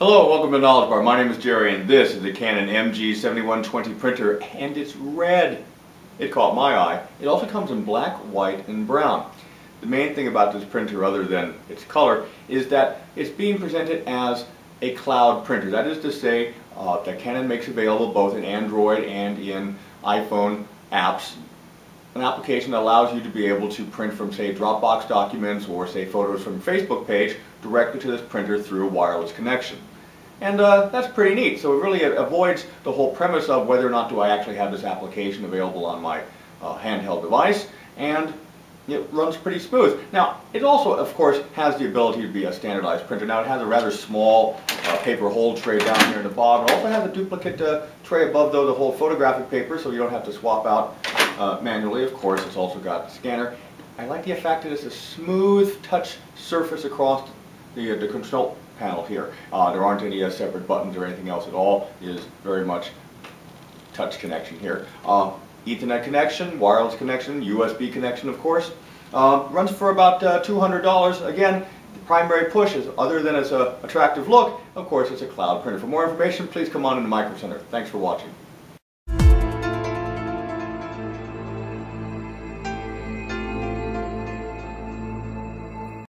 Hello, welcome to Knowledge Bar. My name is Jerry and this is the Canon MG7120 printer and it's red. It caught my eye. It also comes in black, white, and brown. The main thing about this printer, other than its color, is that it's being presented as a cloud printer. That is to say that Canon makes available both in Android and in iPhone apps an application that allows you to be able to print from, say, Dropbox documents or, say, photos from a Facebook page directly to this printer through a wireless connection. And that's pretty neat. So it really avoids the whole premise of whether or not do I actually have this application available on my handheld device, and it runs pretty smooth. Now, it also, of course, has the ability to be a standardized printer. Now, it has a rather small paper hold tray down here in the bottom. It also has a duplicate tray above, though, to hold photographic paper, so you don't have to swap out manually. Of course, it's also got a scanner. I like the fact that it's a smooth touch surface across the control panel here. There aren't any separate buttons or anything else at all. It is very much touch connection here. Ethernet connection, wireless connection, USB connection, of course. Runs for about $200. Again, the primary push is, other than its attractive look, of course, it's a cloud printer. For more information, please come on in the Micro Center. Thanks for watching.